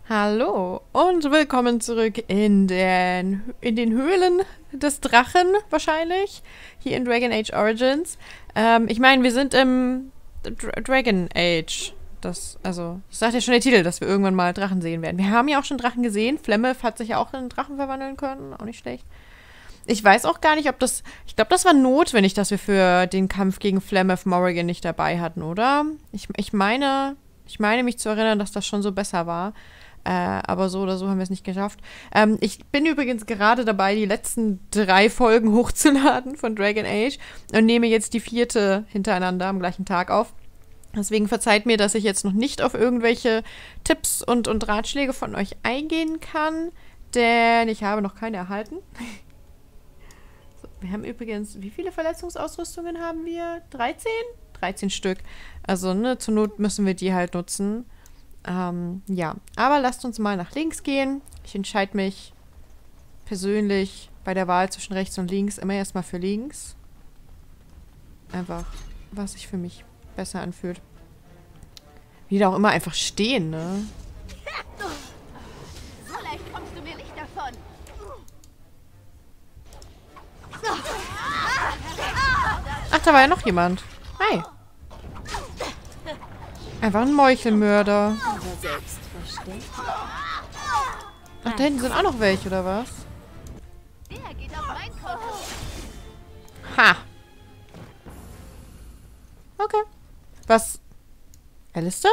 Hallo und willkommen zurück in den Höhlen des Drachen wahrscheinlich, hier in Dragon Age Origins. Ich meine, wir sind im Dragon Age. Das sagt ja schon der Titel, dass wir irgendwann mal Drachen sehen werden. Wir haben ja auch schon Drachen gesehen. Flemeth hat sich ja auch in einen Drachen verwandeln können, auch nicht schlecht. Ich weiß auch gar nicht, ich glaube, das war notwendig, dass wir für den Kampf gegen Flemeth Morrigan nicht dabei hatten, oder? Ich meine mich zu erinnern, dass das schon so besser war. Aber so oder so haben wir es nicht geschafft. Ich bin übrigens gerade dabei, die letzten 3 Folgen hochzuladen von Dragon Age und nehme jetzt die 4. hintereinander am gleichen Tag auf. Deswegen verzeiht mir, dass ich jetzt noch nicht auf irgendwelche Tipps und Ratschläge von euch eingehen kann, denn ich habe noch keine erhalten. So, wir haben übrigens, wie viele Verletzungsausrüstungen haben wir? 13? 13 Stück. Also, ne, zur Not müssen wir die halt nutzen. Ja, aber lasst uns mal nach links gehen. Ich entscheide mich persönlich bei der Wahl zwischen rechts und links immer erstmal für links. Einfach, was sich für mich besser anfühlt. Wie da auch immer einfach stehen, ne? So leicht kommst du mir nicht davon. Ach, da war ja noch jemand. Hi. Einfach ein Meuchelmörder. Ach, da hinten sind auch noch welche, oder was? Der geht auf mein Konto. Ha. Okay. Was? Alistair?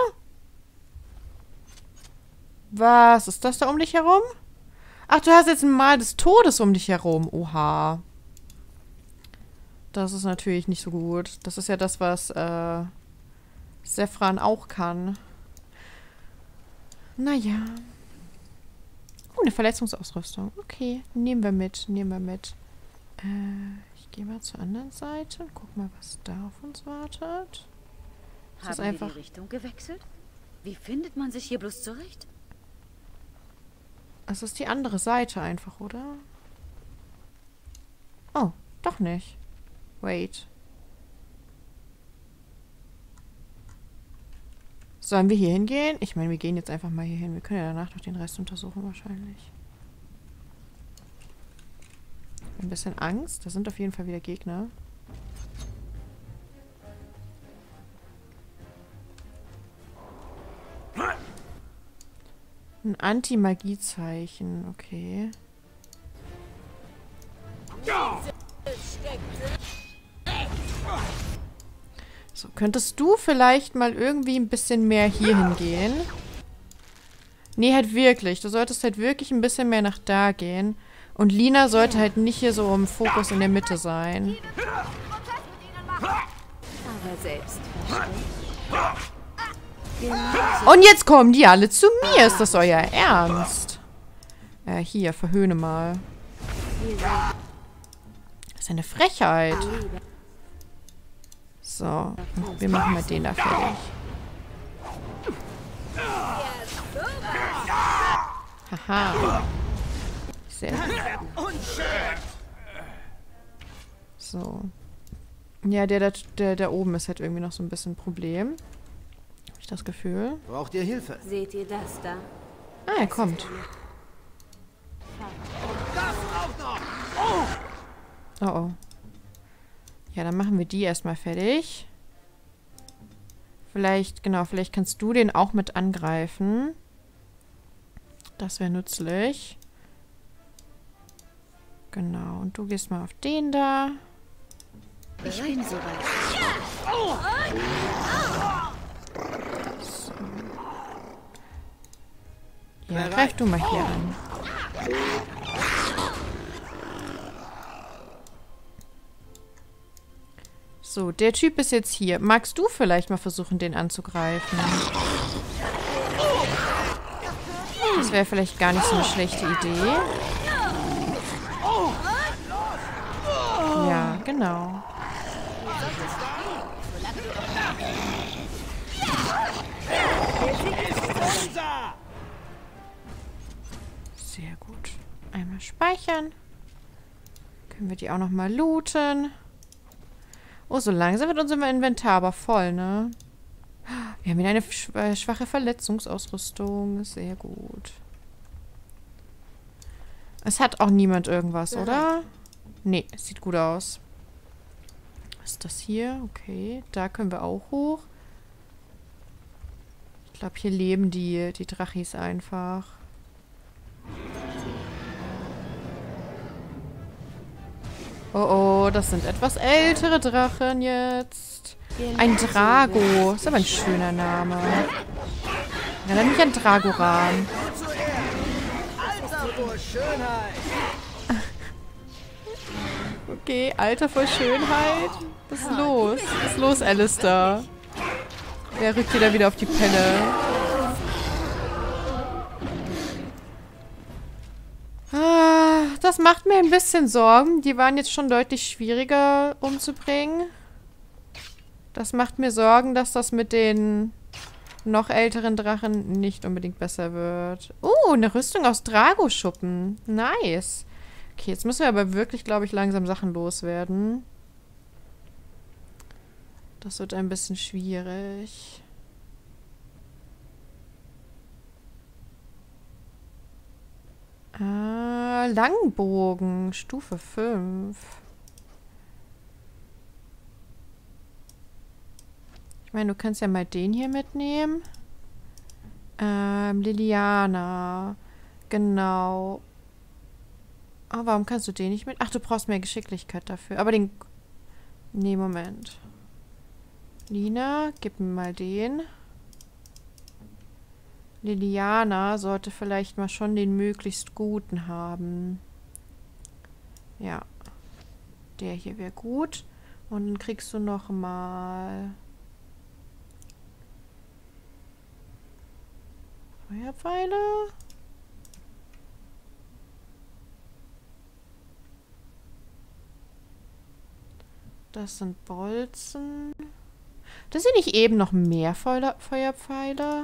Was ist das da um dich herum? Ach, du hast jetzt ein Mal des Todes um dich herum. Oha. Das ist natürlich nicht so gut. Das ist ja das, was, Sephran auch kann. Naja. Oh, eine Verletzungsausrüstung. Okay, nehmen wir mit. Ich gehe mal zur anderen Seite und guck mal, was da auf uns wartet. Haben wir die Richtung gewechselt? Wie findet man sich hier bloß zurecht? Es ist die andere Seite einfach, oder? Oh, doch nicht. Wait. Sollen wir hier hingehen? Ich meine, wir gehen jetzt einfach mal hier hin. Wir können ja danach noch den Rest untersuchen wahrscheinlich. Ein bisschen Angst. Da sind auf jeden Fall wieder Gegner. Ein Anti-Magie-Zeichen. Okay. So, könntest du vielleicht mal irgendwie ein bisschen mehr hier hingehen? Nee, halt wirklich. Du solltest halt wirklich ein bisschen mehr nach da gehen. Und Lina sollte halt nicht hier so im Fokus in der Mitte sein. Aber selbst. Und jetzt kommen die alle zu mir. Ist das euer Ernst? Hier, verhöhne mal. Das ist eine Frechheit. So, wir machen mal den da fertig. Haha. Sehr gut. So. Ja, der da oben ist halt irgendwie noch so ein bisschen ein Problem. Habe ich das Gefühl. Braucht ihr Hilfe? Seht ihr das da? Ah, er kommt. Oh oh. Ja, dann machen wir die erstmal fertig. Vielleicht kannst du den auch mit angreifen. Das wäre nützlich. Genau, und du gehst mal auf den da. Ich bin soweit. So. Ja, greif du mal hier an. So, der Typ ist jetzt hier. Magst du vielleicht mal versuchen, den anzugreifen? Das wäre vielleicht gar nicht so eine schlechte Idee. Ja, genau. Sehr gut. Einmal speichern. Können wir die auch noch mal looten. Oh, so langsam wird unser Inventar aber voll, ne? Wir haben wieder eine schwache Verletzungsausrüstung. Sehr gut. Es hat auch niemand irgendwas, oder? Nee, sieht gut aus. Was ist das hier? Okay, da können wir auch hoch. Ich glaube, hier leben die Drachis einfach. Oh, oh, das sind etwas ältere Drachen jetzt. Ein Drago. Ist aber ein schöner Name. Erinnert mich an Dragoran. Alter vor Schönheit! Okay, Alter vor Schönheit. Was ist los? Was ist los, Alistair? Wer rückt dir da wieder auf die Pelle? Ah, das macht mir ein bisschen Sorgen. Die waren jetzt schon deutlich schwieriger umzubringen. Das macht mir Sorgen, dass das mit den noch älteren Drachen nicht unbedingt besser wird. Eine Rüstung aus Dragoschuppen. Nice. Okay, jetzt müssen wir aber wirklich, glaube ich, langsam Sachen loswerden. Das wird ein bisschen schwierig. Langbogen, Stufe 5. Ich meine, du kannst ja mal den hier mitnehmen. Liliana. Genau. Oh, warum kannst du den nicht mit? Ach, du brauchst mehr Geschicklichkeit dafür. Aber den... Nee, Moment. Lina, gib mir mal den. Liliana sollte vielleicht mal schon den möglichst guten haben. Ja. Der hier wäre gut. Und dann kriegst du noch mal... Feuerpfeile? Das sind Bolzen. Das sind nicht eben noch mehr Feuerpfeile?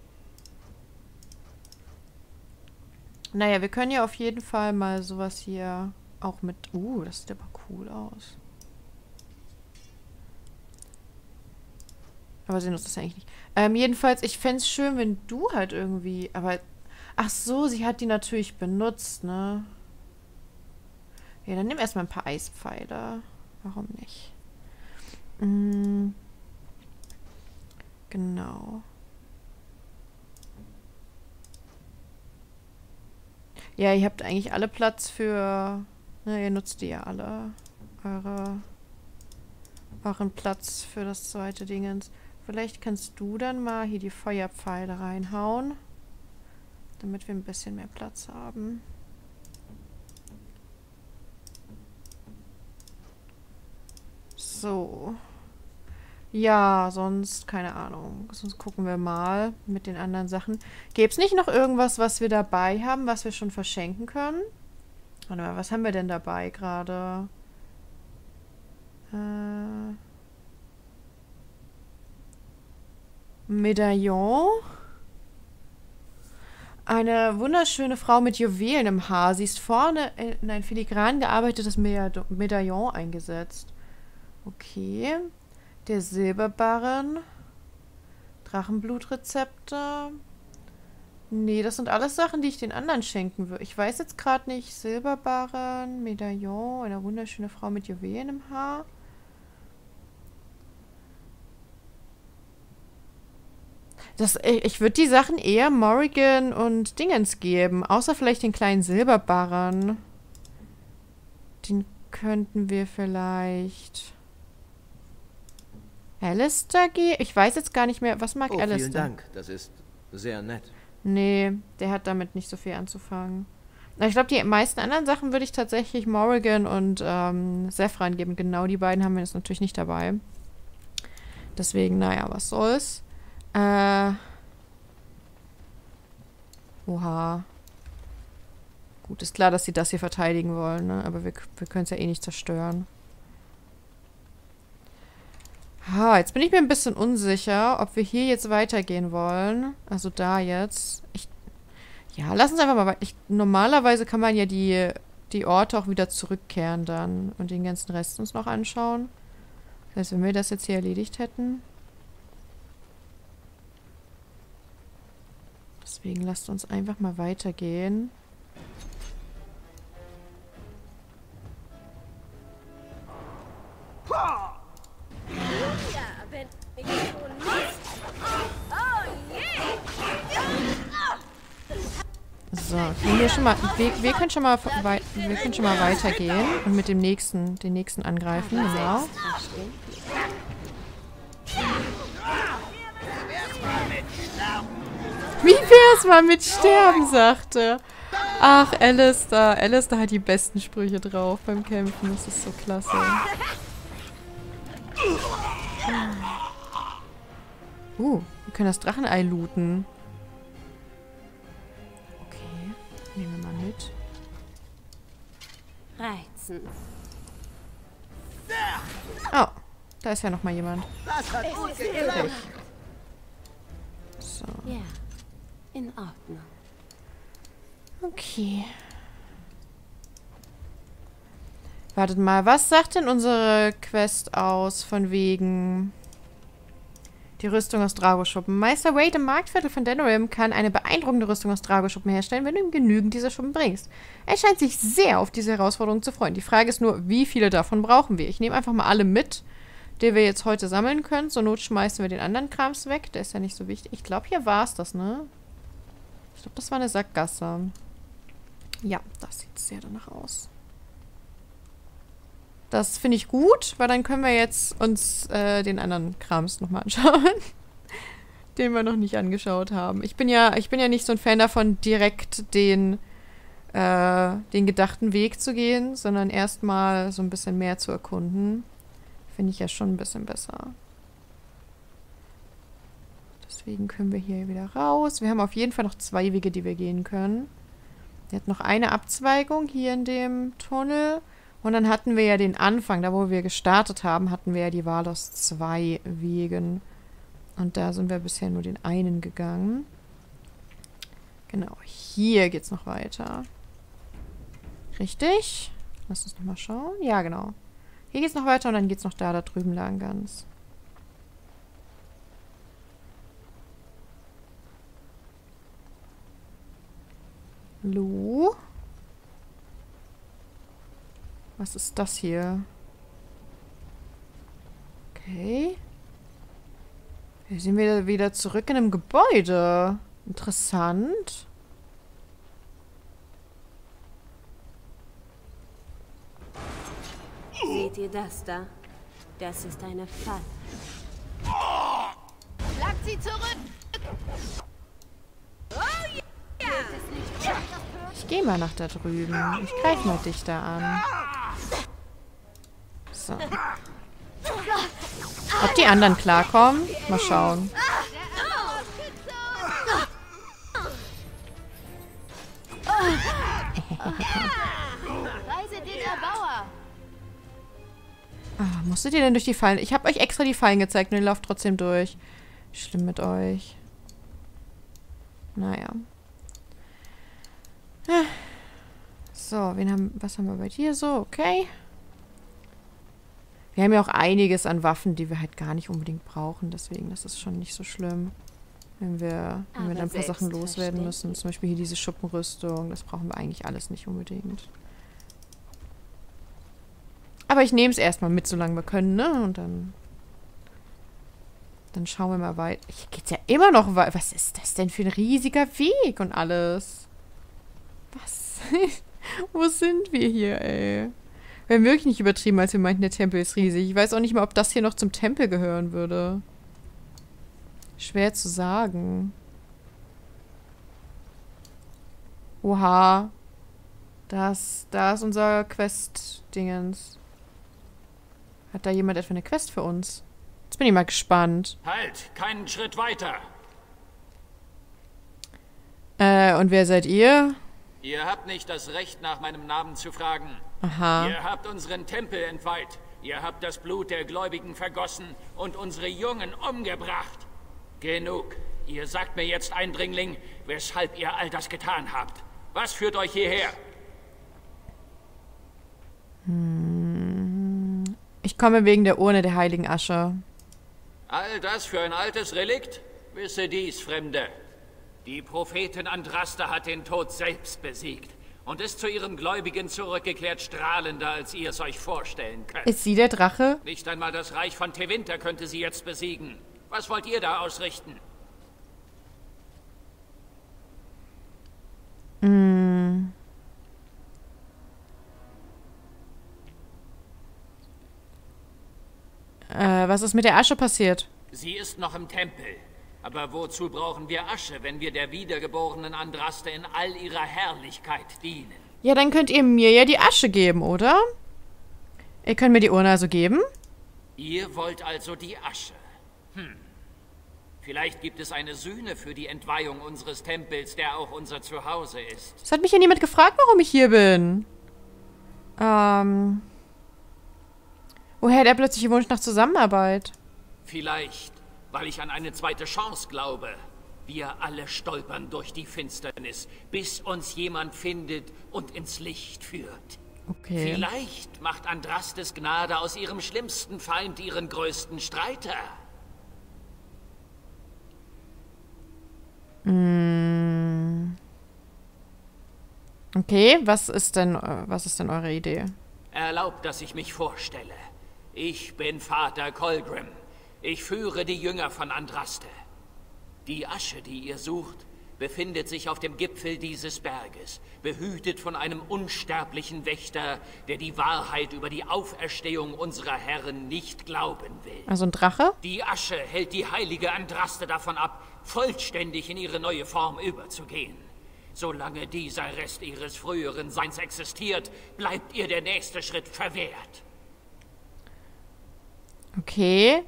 Naja, wir können ja auf jeden Fall mal sowas hier auch mit... das sieht aber cool aus. Aber sie nutzt das eigentlich nicht. Jedenfalls, ich fände es schön, wenn du halt irgendwie... Aber... Ach so, sie hat die natürlich benutzt, ne? Ja, dann nimm erstmal ein paar Eispfeile. Warum nicht? Genau. Ja, ihr habt eigentlich alle Platz für... Ne, ihr nutzt die ja alle. Euren Platz für das zweite Dingens. Vielleicht kannst du dann mal hier die Feuerpfeile reinhauen. Damit wir ein bisschen mehr Platz haben. So. Ja, sonst, keine Ahnung. Sonst gucken wir mal mit den anderen Sachen. Gäbe es nicht noch irgendwas, was wir dabei haben, was wir schon verschenken können? Warte mal, was haben wir denn dabei gerade? Medaillon. Eine wunderschöne Frau mit Juwelen im Haar. Sie ist vorne in ein filigran gearbeitetes Medaillon eingesetzt. Okay. Der Silberbarren. Drachenblutrezepte. Nee, das sind alles Sachen, die ich den anderen schenken würde. Ich weiß jetzt gerade nicht. Silberbarren, Medaillon, eine wunderschöne Frau mit Juwelen im Haar. Ich würde die Sachen eher Morrigan und Dingens geben. Außer vielleicht den kleinen Silberbarren. Den könnten wir vielleicht... Alistair geben? Ich weiß jetzt gar nicht mehr. Was mag Alistair? Vielen Dank. Das ist sehr nett. Nee, der hat damit nicht so viel anzufangen. Ich glaube, die meisten anderen Sachen würde ich tatsächlich Morrigan und Saffron geben. Genau die beiden haben wir jetzt natürlich nicht dabei. Deswegen, naja, was soll's. Oha. Gut, ist klar, dass sie das hier verteidigen wollen, ne? Aber wir können es ja eh nicht zerstören. Jetzt bin ich mir ein bisschen unsicher, ob wir hier jetzt weitergehen wollen. Also da jetzt. Ja, lass uns einfach mal weiter. Normalerweise kann man ja die Orte auch wieder zurückkehren dann und den ganzen Rest uns noch anschauen. Das heißt, wenn wir das jetzt hier erledigt hätten. Deswegen lasst uns einfach mal weitergehen. Ja, wenn ich schon muss. Oh je! So, können wir schon mal. Wir können schon mal weitergehen und mit dem nächsten, den nächsten angreifen, genau. Wie wär's mal mit Sterben, sagte. Ach, Alistair. Alistair hat die besten Sprüche drauf beim Kämpfen. Das ist so klasse. Wir können das Drachenei looten. Okay, nehmen wir mal mit. Reizend. Oh, da ist ja noch mal jemand. Das hat gut geklappt. So, Ja, in Ordnung. okay. Wartet mal, was sagt denn unsere Quest aus von wegen die Rüstung aus Dragoschuppen? Meister Wade im Marktviertel von Denerim kann eine beeindruckende Rüstung aus Dragoschuppen herstellen, wenn du ihm genügend dieser Schuppen bringst. Er scheint sich sehr auf diese Herausforderung zu freuen. Die Frage ist nur, wie viele davon brauchen wir? Ich nehme einfach mal alle mit, die wir jetzt heute sammeln können. Zur Not schmeißen wir den anderen Krams weg. Der ist ja nicht so wichtig. Ich glaube, hier war es das, ne? Ich glaube, das war eine Sackgasse. Ja, das sieht sehr danach aus. Das finde ich gut, weil dann können wir jetzt uns den anderen Krams nochmal anschauen, den wir noch nicht angeschaut haben. Ich bin ja nicht so ein Fan davon, direkt den gedachten Weg zu gehen, sondern erstmal so ein bisschen mehr zu erkunden. Finde ich ja schon ein bisschen besser. Deswegen können wir hier wieder raus. Wir haben auf jeden Fall noch 2 Wege, die wir gehen können. Wir hatten noch eine Abzweigung hier in dem Tunnel. Und dann hatten wir ja den Anfang, da wo wir gestartet haben, hatten wir ja die Wahl aus 2 Wegen. Und da sind wir bisher nur den einen gegangen. Genau, hier geht's noch weiter. Richtig? Lass uns nochmal schauen. Ja, genau. Hier geht's noch weiter und dann geht's noch da drüben lang ganz. Hallo? Was ist das hier? Okay. Wir sind wieder zurück in einem Gebäude. Interessant. Seht ihr das da? Das ist eine Falle. Schlagt sie zurück! Oh ja! Ich gehe mal nach da drüben. Ich greife mal dich da an. So. Ob die anderen klarkommen? Mal schauen. Reise den Erbauer! Ah, musstet ihr denn durch die Fallen? Ich habe euch extra die Fallen gezeigt und ihr lauft trotzdem durch. Schlimm mit euch. Naja. So, was haben wir bei dir so? Okay. Wir haben ja auch einiges an Waffen, die wir halt gar nicht unbedingt brauchen. Deswegen, das ist schon nicht so schlimm. Wenn wir dann ein paar Sachen loswerden müssen. Zum Beispiel hier diese Schuppenrüstung. Das brauchen wir eigentlich alles nicht unbedingt. Aber ich nehme es erstmal mit, solange wir können, ne? Und dann schauen wir mal weiter. Hier geht's ja immer noch weiter. Was ist das denn für ein riesiger Weg und alles? Was? Wo sind wir hier, ey? Wir haben wirklich nicht übertrieben, als wir meinten, der Tempel ist riesig. Ich weiß auch nicht mal, ob das hier noch zum Tempel gehören würde. Schwer zu sagen. Oha. Da ist unser Quest-Dingens. Hat da jemand etwa eine Quest für uns? Jetzt bin ich mal gespannt. Halt, keinen Schritt weiter. Und wer seid ihr? Ihr habt nicht das Recht, nach meinem Namen zu fragen. Aha. Ihr habt unseren Tempel entweiht. Ihr habt das Blut der Gläubigen vergossen und unsere Jungen umgebracht. Genug. Ihr sagt mir jetzt, Eindringling, weshalb ihr all das getan habt. Was führt euch hierher? Ich komme wegen der Urne der heiligen Asche. All das für ein altes Relikt? Wisse dies, Fremde. Die Prophetin Andraste hat den Tod selbst besiegt und ist zu ihren Gläubigen zurückgekehrt, strahlender, als ihr es euch vorstellen könnt. Ist sie der Drache? Nicht einmal das Reich von Tevinter könnte sie jetzt besiegen. Was wollt ihr da ausrichten? Was ist mit der Asche passiert? Sie ist noch im Tempel. Aber wozu brauchen wir Asche, wenn wir der wiedergeborenen Andraste in all ihrer Herrlichkeit dienen? Ja, dann könnt ihr mir ja die Asche geben, oder? Ihr könnt mir die Urne also geben? Ihr wollt also die Asche. Vielleicht gibt es eine Sühne für die Entweihung unseres Tempels, der auch unser Zuhause ist. Es hat mich ja niemand gefragt, warum ich hier bin. Woher hat er plötzlich den Wunsch nach Zusammenarbeit? Vielleicht, weil ich an eine zweite Chance glaube. Wir alle stolpern durch die Finsternis, bis uns jemand findet und ins Licht führt. Okay. Vielleicht macht Andrastes Gnade aus ihrem schlimmsten Feind ihren größten Streiter. Okay, was ist denn eure Idee? Erlaubt, dass ich mich vorstelle. Ich bin Vater Colgrim. Ich führe die Jünger von Andraste. Die Asche, die ihr sucht, befindet sich auf dem Gipfel dieses Berges, behütet von einem unsterblichen Wächter, der die Wahrheit über die Auferstehung unserer Herren nicht glauben will. Also ein Drache? Die Asche hält die heilige Andraste davon ab, vollständig in ihre neue Form überzugehen. Solange dieser Rest ihres früheren Seins existiert, bleibt ihr der nächste Schritt verwehrt. Okay,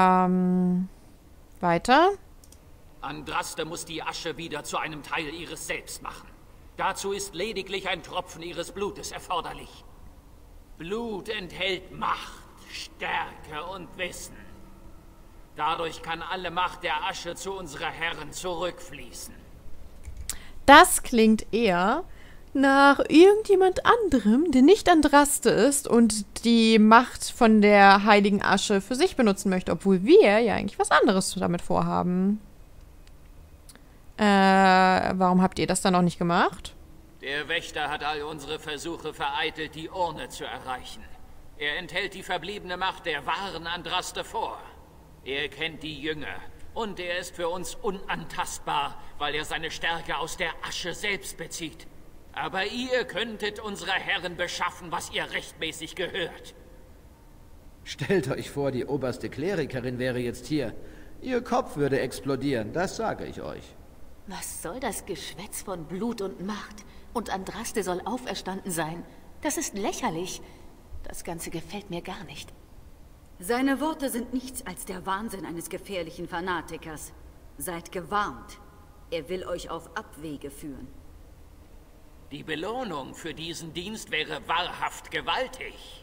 weiter? Andraste muss die Asche wieder zu einem Teil ihres Selbst machen. Dazu ist lediglich ein Tropfen ihres Blutes erforderlich. Blut enthält Macht, Stärke und Wissen. Dadurch kann alle Macht der Asche zu unserer Herren zurückfließen. Das klingt eher nach irgendjemand anderem, der nicht Andraste ist und die Macht von der heiligen Asche für sich benutzen möchte, obwohl wir ja eigentlich was anderes damit vorhaben. Warum habt ihr das dann noch nicht gemacht? Der Wächter hat all unsere Versuche vereitelt, die Urne zu erreichen. Er enthält die verbliebene Macht der wahren Andraste vor. Er kennt die Jünger und er ist für uns unantastbar, weil er seine Stärke aus der Asche selbst bezieht. Aber ihr könntet unserer Herren beschaffen, was ihr rechtmäßig gehört. Stellt euch vor, die oberste Klerikerin wäre jetzt hier. Ihr Kopf würde explodieren, das sage ich euch. Was soll das Geschwätz von Blut und Macht? Und Andraste soll auferstanden sein. Das ist lächerlich. Das Ganze gefällt mir gar nicht. Seine Worte sind nichts als der Wahnsinn eines gefährlichen Fanatikers. Seid gewarnt. Er will euch auf Abwege führen. Die Belohnung für diesen Dienst wäre wahrhaft gewaltig.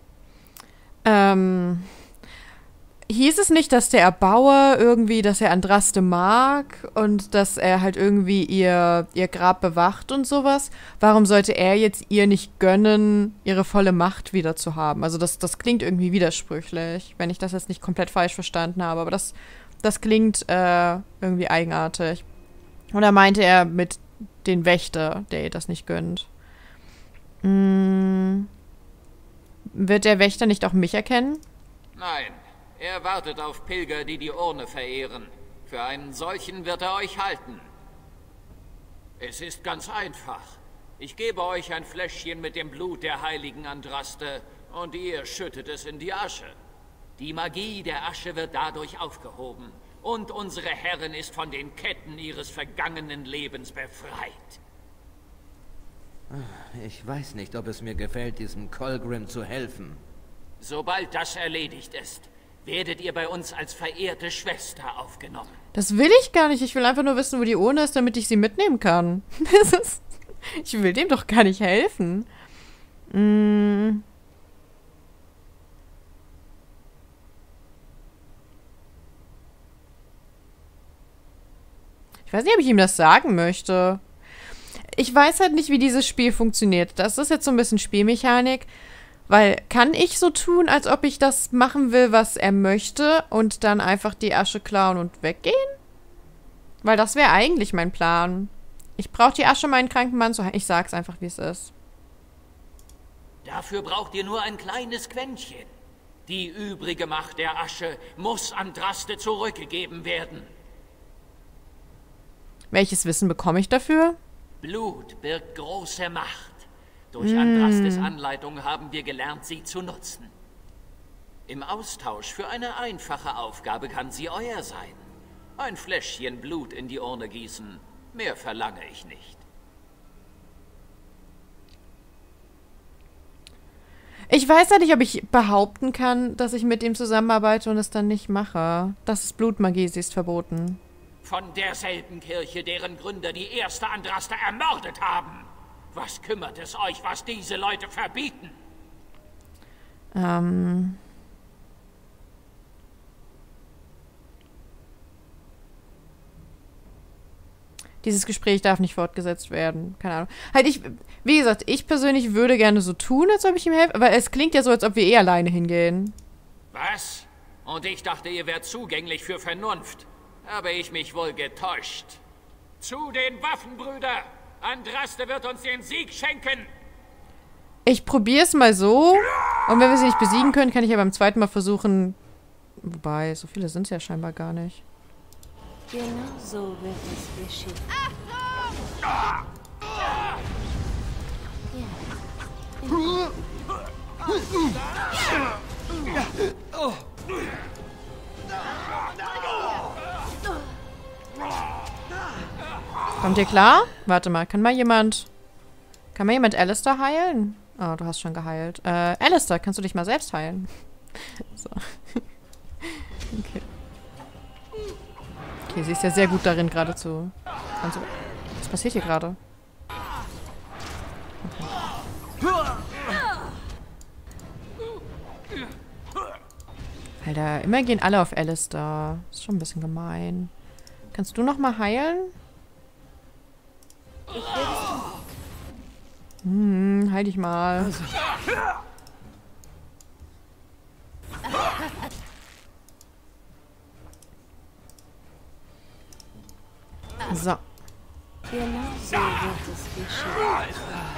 Hieß es nicht, dass der Erbauer irgendwie, dass er Andraste mag und dass er halt irgendwie ihr Grab bewacht und sowas? Warum sollte er jetzt ihr nicht gönnen, ihre volle Macht wieder zu haben? Also das klingt irgendwie widersprüchlich, wenn ich das jetzt nicht komplett falsch verstanden habe. Aber das klingt irgendwie eigenartig. Oder meinte er mit den Wächter, der ihr das nicht gönnt? Wird der Wächter nicht auch mich erkennen? Nein. Er wartet auf Pilger, die die Urne verehren. Für einen solchen wird er euch halten. Es ist ganz einfach. Ich gebe euch ein Fläschchen mit dem Blut der heiligen Andraste und ihr schüttet es in die Asche. Die Magie der Asche wird dadurch aufgehoben und unsere Herrin ist von den Ketten ihres vergangenen Lebens befreit. Ich weiß nicht, ob es mir gefällt, diesem Colgrim zu helfen. Sobald das erledigt ist, werdet ihr bei uns als verehrte Schwester aufgenommen. Das will ich gar nicht. Ich will einfach nur wissen, wo die Urne ist, damit ich sie mitnehmen kann. Ich will dem doch gar nicht helfen. Ich weiß nicht, ob ich ihm das sagen möchte. Ich weiß halt nicht, wie dieses Spiel funktioniert. Das ist jetzt so ein bisschen Spielmechanik. Weil, kann ich so tun, als ob ich das machen will, was er möchte und dann einfach die Asche klauen und weggehen? Weil das wäre eigentlich mein Plan. Ich brauche die Asche, um meinen kranken Mann zu heilen. Ich sag's einfach, wie es ist. Dafür braucht ihr nur ein kleines Quäntchen. Die übrige Macht der Asche muss Andraste zurückgegeben werden. Welches Wissen bekomme ich dafür? Blut birgt große Macht. Durch Andrastes Anleitung haben wir gelernt, sie zu nutzen. Im Austausch für eine einfache Aufgabe kann sie euer sein. Ein Fläschchen Blut in die Urne gießen. Mehr verlange ich nicht. Ich weiß ja nicht, ob ich behaupten kann, dass ich mit ihm zusammenarbeite und es dann nicht mache. Das ist Blutmagie, sie ist verboten. Von derselben Kirche, deren Gründer die erste Andraste ermordet haben. Was kümmert es euch, was diese Leute verbieten? Dieses Gespräch darf nicht fortgesetzt werden. Keine Ahnung. Halt, wie gesagt, ich persönlich würde gerne so tun, als ob ich ihm helfe, aber es klingt ja so, als ob wir eh alleine hingehen. Was? Und ich dachte, ihr wärt zugänglich für Vernunft. Habe ich mich wohl getäuscht. Zu den Waffen, Brüder! Andraste wird uns den Sieg schenken! Ich probiere es mal so. Und wenn wir sie nicht besiegen können, kann ich ja beim zweiten Mal versuchen. Wobei, so viele sind es ja scheinbar gar nicht. Genau so wird es geschehen. Kommt ihr klar? Warte mal, kann mal jemand Alistair heilen? Oh, du hast schon geheilt. Alistair, kannst du dich mal selbst heilen? So. Okay. Okay, sie ist ja sehr gut darin, gerade zu... Was passiert hier gerade? Alter, immer gehen alle auf Alistair. Ist schon ein bisschen gemein. Kannst du noch mal heilen? Heil dich mal. So. Genau so wird es geschehen.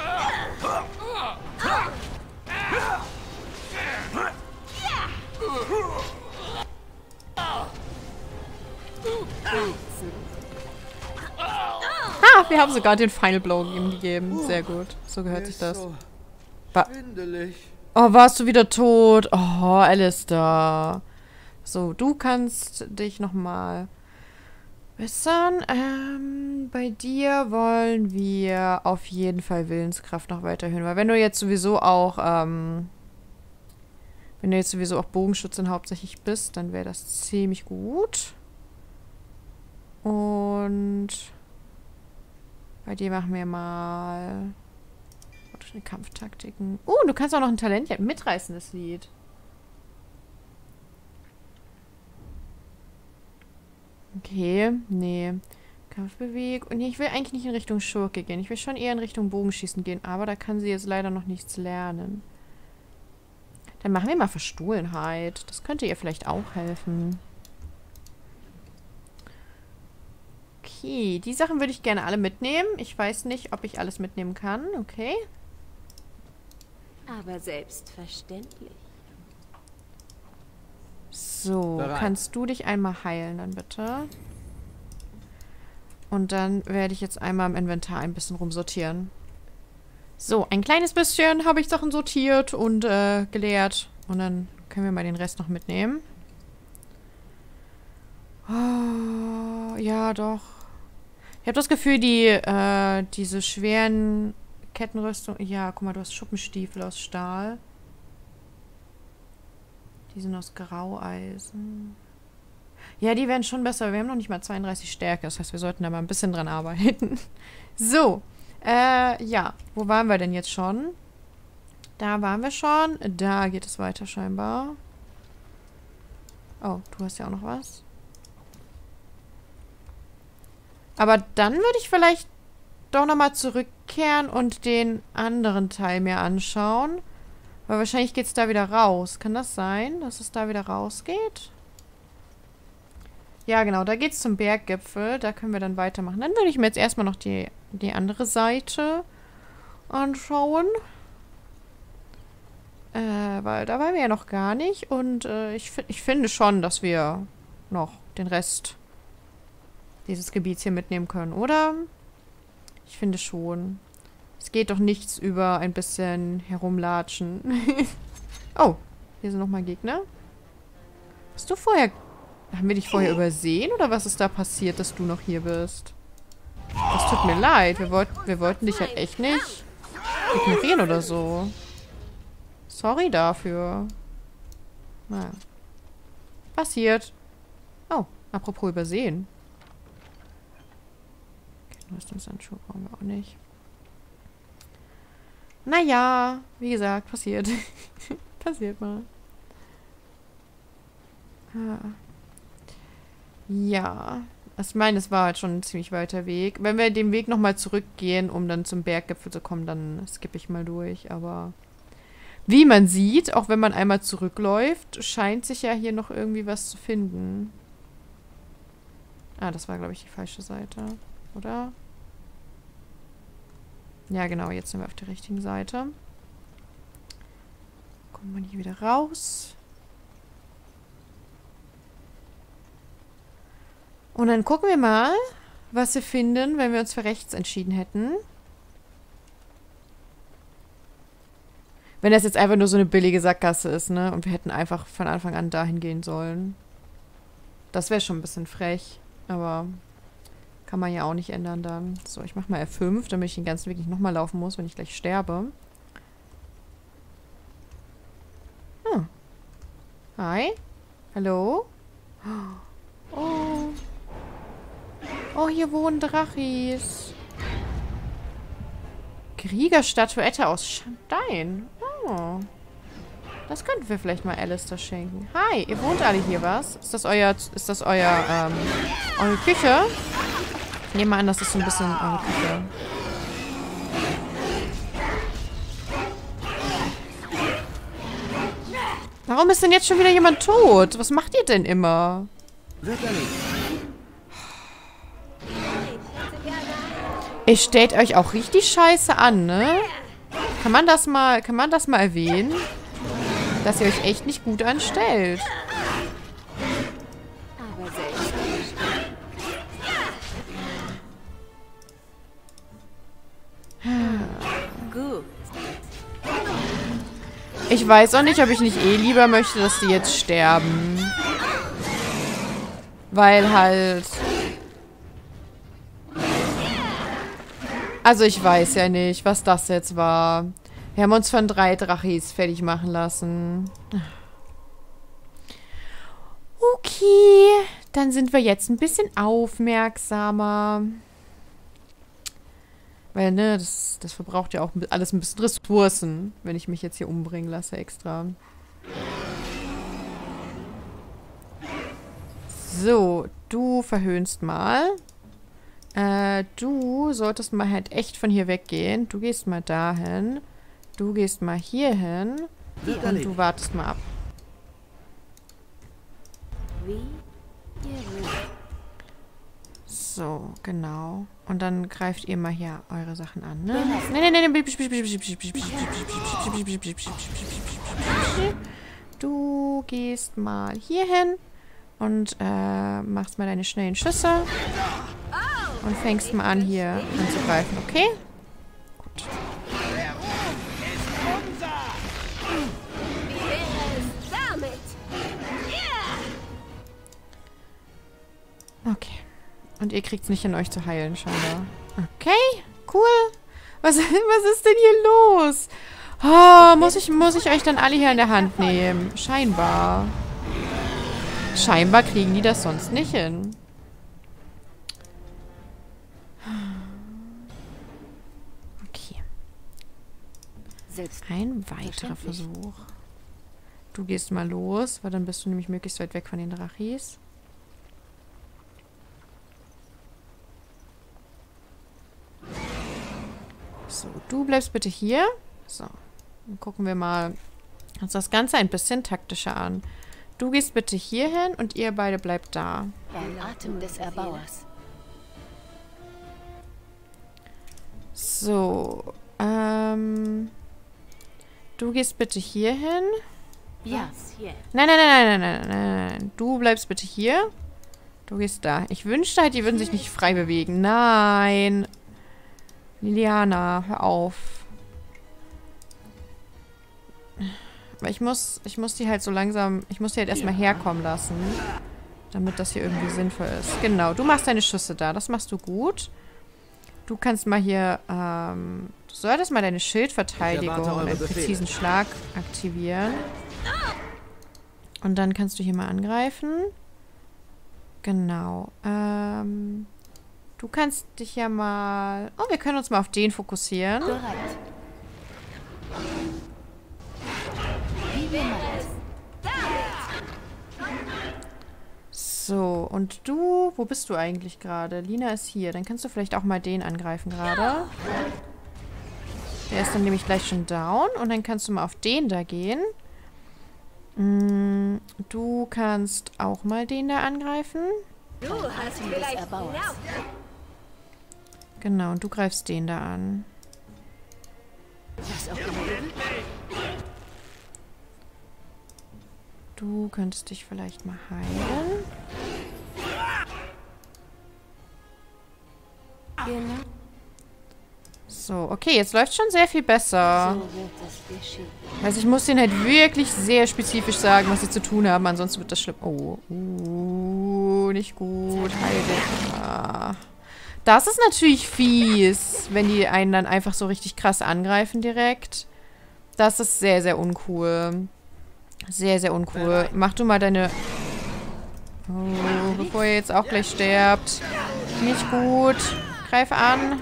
Wir haben sogar den Final Blow ihm gegeben. Sehr gut. So gehört sich das. Oh, warst du wieder tot? Oh, Alistair. So, du kannst dich nochmal bessern. Bei dir wollen wir auf jeden Fall Willenskraft noch weiter erhöhen. Weil wenn du jetzt sowieso auch, Bogenschützin hauptsächlich bist, dann wäre das ziemlich gut. Und bei dir machen wir mal Kampftaktiken. Du kannst auch noch ein Talent, ein mitreißendes Lied. Okay, nee. Kampfbewegung. Und nee, ich will eigentlich nicht in Richtung Schurke gehen. Ich will schon eher in Richtung Bogenschießen gehen, aber da kann sie jetzt leider noch nichts lernen. Dann machen wir mal Verstohlenheit. Das könnte ihr vielleicht auch helfen. Okay, die Sachen würde ich gerne alle mitnehmen. Ich weiß nicht, ob ich alles mitnehmen kann. Okay. Aber selbstverständlich. So, Bereit. kannst du dich einmal heilen dann bitte? Und dann werde ich jetzt einmal im Inventar ein bisschen rumsortieren. So, ein kleines bisschen habe ich Sachen sortiert und geleert. Und dann können wir mal den Rest noch mitnehmen. Oh, ja, doch. Ich habe das Gefühl, diese schweren Kettenrüstungen... Ja, guck mal, du hast Schuppenstiefel aus Stahl. Die sind aus Graueisen. Ja, die werden schon besser. Wir haben noch nicht mal 32 Stärke. Das heißt, wir sollten da mal ein bisschen dran arbeiten. So. Ja. Wo waren wir denn jetzt schon? Da waren wir schon. Da geht es weiter scheinbar. Oh, du hast ja auch noch was. Aber dann würde ich vielleicht doch nochmal zurückkehren und den anderen Teil mir anschauen. Weil wahrscheinlich geht es da wieder raus. Kann das sein, dass es da wieder rausgeht? Ja, genau, da geht's zum Berggipfel. Da können wir dann weitermachen. Dann würde ich mir jetzt erstmal noch die andere Seite anschauen. Weil da waren wir ja noch gar nicht. Und ich finde schon, dass wir noch den Rest dieses Gebiets hier mitnehmen können, oder? Ich finde schon. Es geht doch nichts über ein bisschen herumlatschen. Oh, hier sind nochmal Gegner. Hast du vorher... Haben wir dich vorher übersehen? Oder was ist da passiert, dass du noch hier bist? Das tut mir leid. Wir wollten dich halt echt nicht ignorieren oder so. Sorry dafür. Naja. Passiert. Oh, apropos übersehen. Okay, Rüstungshandschuhe brauchen wir auch nicht. Naja, wie gesagt, passiert. Passiert mal. Ja. Ich meine, es war halt schon ein ziemlich weiter Weg. Wenn wir den Weg nochmal zurückgehen, um dann zum Berggipfel zu kommen, dann skippe ich mal durch. Aber wie man sieht, auch wenn man einmal zurückläuft, scheint sich ja hier noch irgendwie was zu finden. Ah, das war, glaube ich, die falsche Seite. Oder? Ja, genau, jetzt sind wir auf der richtigen Seite. Kommt man hier wieder raus. Und dann gucken wir mal, was wir finden, wenn wir uns für rechts entschieden hätten. Wenn das jetzt einfach nur so eine billige Sackgasse ist, ne? Und wir hätten einfach von Anfang an dahin gehen sollen. Das wäre schon ein bisschen frech. Aber kann man ja auch nicht ändern dann. So, ich mach mal F5, damit ich den ganzen Weg nicht nochmal laufen muss, wenn ich gleich sterbe. Hm. Hi. Hallo? Oh. Oh, hier wohnen Drachis. Kriegerstatuette aus Stein. Oh. Das könnten wir vielleicht mal Alistair schenken. Hi, ihr wohnt alle hier, was? Ist das eure Küche? Ich nehme mal an, das ist so ein bisschen eure Küche. Warum ist denn jetzt schon wieder jemand tot? Was macht ihr denn immer? Ihr stellt euch auch richtig scheiße an, ne? Kann man das mal erwähnen? Dass ihr euch echt nicht gut anstellt. Aber selbst. Gut. Ich weiß auch nicht, ob ich nicht lieber möchte, dass die jetzt sterben. Weil halt... Also ich weiß ja nicht, was das jetzt war. Wir haben uns von 3 Drachis fertig machen lassen. Okay, dann sind wir jetzt ein bisschen aufmerksamer. Weil, ne, das verbraucht ja auch alles ein bisschen Ressourcen, wenn ich mich jetzt hier umbringen lasse extra. So, du verhöhnst mal. Du solltest mal halt echt von hier weggehen. Du gehst mal dahin. Du gehst mal hier hin. Und du wartest mal ab. Wie ihr wollt. So, genau. Und dann greift ihr mal hier eure Sachen an, ne? Nee. Du gehst mal hier hin und machst mal deine schnellen Schüsse. Und fängst mal an, hier anzugreifen, okay? Gut. Wie wäre es damit? Okay. Und ihr kriegt es nicht hin, euch zu heilen, scheinbar. Okay, cool. Was ist denn hier los? Oh, muss ich euch dann alle hier in der Hand nehmen? Scheinbar. Scheinbar kriegen die das sonst nicht hin. Okay. Ein weiterer Versuch. Du gehst mal los, weil dann bist du nämlich möglichst weit weg von den Drachis. So, du bleibst bitte hier. So, dann gucken wir mal uns das Ganze ein bisschen taktischer an. Du gehst bitte hier hin und ihr beide bleibt da. Beim Atem des Erbauers. So, du gehst bitte hier hin. Ja. Nein. Du bleibst bitte hier. Du gehst da. Ich wünschte halt, die würden sich nicht frei bewegen. Nein. Liliana, hör auf. Aber ich muss die halt so langsam... Ich muss die halt erstmal herkommen lassen. Damit das hier irgendwie sinnvoll ist. Genau, du machst deine Schüsse da. Das machst du gut. Du kannst mal hier... du solltest mal deine Schildverteidigung und einen präzisen Schlag aktivieren. Und dann kannst du hier mal angreifen. Genau. Du kannst dich ja mal... Oh, wir können uns mal auf den fokussieren. Bereit. Wie immer es. So, und du... Wo bist du eigentlich gerade? Lina ist hier. Dann kannst du vielleicht auch mal den angreifen gerade. Der ist dann nämlich gleich schon down. Und dann kannst du mal auf den da gehen. Du kannst auch mal den da angreifen. Du hast vielleicht Erbauers. Genau, und du greifst den da an. Was auch immer. Du könntest dich vielleicht mal heilen. Genau. So, okay, jetzt läuft schon sehr viel besser. So wird es geschehen. Also ich muss denen halt wirklich sehr spezifisch sagen, was sie zu tun haben, ansonsten wird das schlimm. Oh, nicht gut. Heil dich. Ah. Das ist natürlich fies, wenn die einen dann einfach so richtig krass angreifen direkt. Das ist sehr, sehr uncool. Sehr, sehr uncool. Mach du mal deine... Oh, bevor ihr jetzt auch gleich sterbt. Nicht gut. Greif an.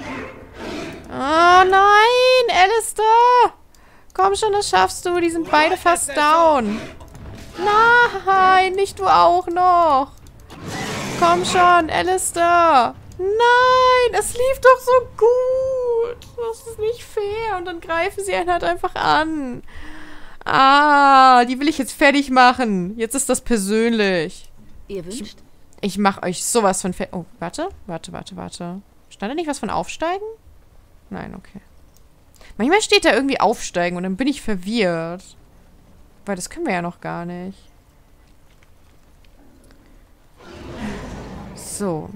Oh nein, Alistair! Komm schon, das schaffst du. Die sind beide fast down. Nein, nicht du auch noch. Komm schon, Alistair. Nein, es lief doch so gut. Das ist nicht fair. Und dann greifen sie einen halt einfach an. Ah, die will ich jetzt fertig machen. Jetzt ist das persönlich. Ihr wünscht? Ich mach euch sowas von fertig. Oh, warte. Stand da nicht was von aufsteigen? Nein, okay. Manchmal steht da irgendwie aufsteigen und dann bin ich verwirrt. Weil das können wir ja noch gar nicht. So.